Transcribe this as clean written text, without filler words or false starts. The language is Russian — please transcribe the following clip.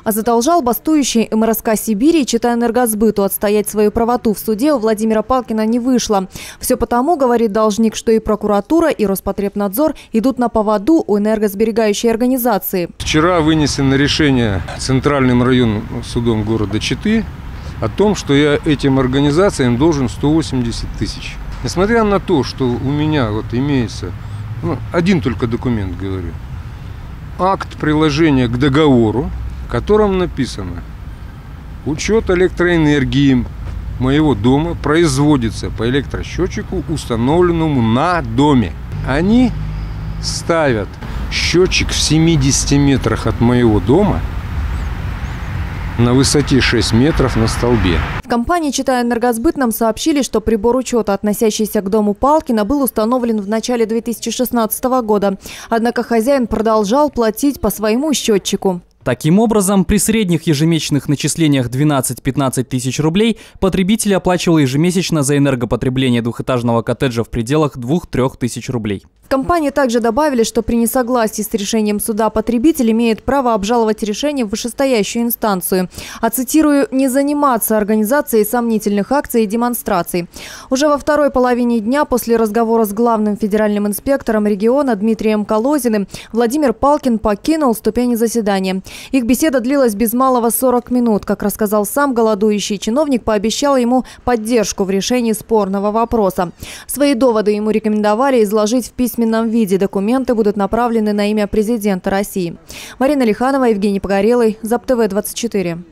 А задолжал бастующий МРСК Сибири, читая Энергосбыту, отстоять свою правоту в суде у Владимира Палкина не вышло. Все потому, говорит должник, что и прокуратура, и Роспотребнадзор идут на поводу у энергосберегающей организации. Вчера вынесено решение Центральным районным судом города Читы о том, что я этим организациям должен 180 тысяч. Несмотря на то, что у меня имеется один только документ, говорю, акт приложения к договору, в котором написано: учет электроэнергии моего дома производится по электросчетчику, установленному на доме. Они ставят счетчик в 70 метрах от моего дома на высоте 6 метров на столбе. В компании «Читая Энергосбыт» нам сообщили, что прибор учета, относящийся к дому Палкина, был установлен в начале 2016 года. Однако хозяин продолжал платить по своему счетчику. Таким образом, при средних ежемесячных начислениях 12-15 тысяч рублей потребитель оплачивал ежемесячно за энергопотребление двухэтажного коттеджа в пределах 2-3 тысяч рублей. В компании также добавили, что при несогласии с решением суда потребитель имеет право обжаловать решение в вышестоящую инстанцию. А цитирую: «не заниматься организацией сомнительных акций и демонстраций». Уже во второй половине дня после разговора с главным федеральным инспектором региона Дмитрием Колозиным Владимир Палкин покинул ступени заседания. Их беседа длилась без малого 40 минут. Как рассказал сам голодующий чиновник, пообещал ему поддержку в решении спорного вопроса. Свои доводы ему рекомендовали изложить в письменном виде. Документы будут направлены на имя президента России. Марина Лиханова, Евгений Погорелый, ЗАП-ТВ 24.